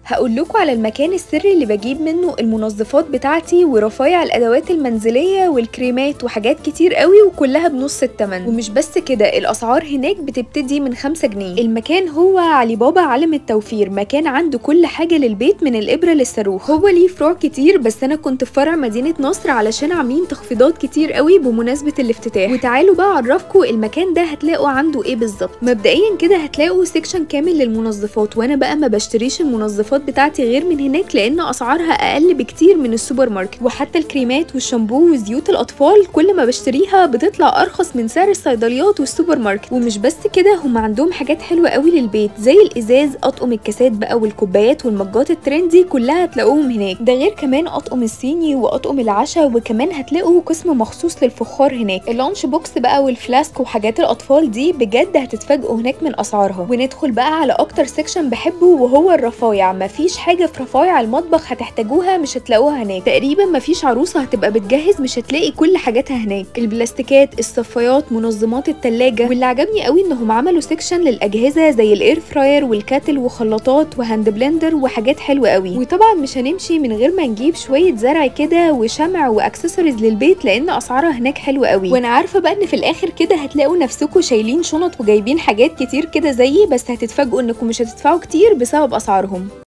هقول لكم على المكان السري اللي بجيب منه المنظفات بتاعتي ورفايع الادوات المنزليه والكريمات وحاجات كتير قوي، وكلها بنص التمن. ومش بس كده، الاسعار هناك بتبتدي من 5 جنيه. المكان هو علي بابا علم التوفير، مكان عنده كل حاجه للبيت من الابره للصاروخ. هو ليه فروع كتير، بس انا كنت في فرع مدينه نصر علشان عاملين تخفيضات كتير قوي بمناسبه الافتتاح. وتعالوا بقى اعرفكم المكان ده هتلاقوا عنده ايه بالظبط. مبدئيا كده هتلاقوا سيكشن كامل للمنظفات، وانا بقى ما بشتريش المنظفات بتاعتي غير من هناك لان اسعارها اقل بكتير من السوبر ماركت. وحتى الكريمات والشامبو وزيوت الاطفال كل ما بشتريها بتطلع ارخص من سعر الصيدليات والسوبر ماركت. ومش بس كده، هم عندهم حاجات حلوه قوي للبيت زي الازاز، اطقم الكاسات بقى والكوبايات والمجات الترندي كلها هتلاقوهم هناك. ده غير كمان اطقم الصيني واطقم العشاء، وكمان هتلاقوا قسم مخصوص للفخار هناك. اللانش بوكس بقى والفلاسك وحاجات الاطفال دي بجد هتتفاجئوا هناك من اسعارها. وندخل بقى على اكتر سيكشن بحبه وهو الرفايع. مفيش حاجه في رفايع المطبخ هتحتاجوها مش هتلاقوها هناك. تقريبا مفيش عروسه هتبقى بتجهز مش هتلاقي كل حاجاتها هناك. البلاستيكات، الصفايات، منظمات التلاجة. واللي عجبني قوي انهم عملوا سيكشن للاجهزه زي الاير فراير والكاتل وخلاطات وهاند بلندر وحاجات حلوه قوي. وطبعا مش هنمشي من غير ما نجيب شويه زرع كده وشمع واكسسوارز للبيت لان اسعارها هناك حلوه قوي. وانا عارفه بقى ان في الاخر كده هتلاقوا نفسكم شايلين شنط وجايبين حاجات كتير كده زيي، بس هتتفاجئوا انكم مش هتدفعوا كتير بسبب اسعارهم.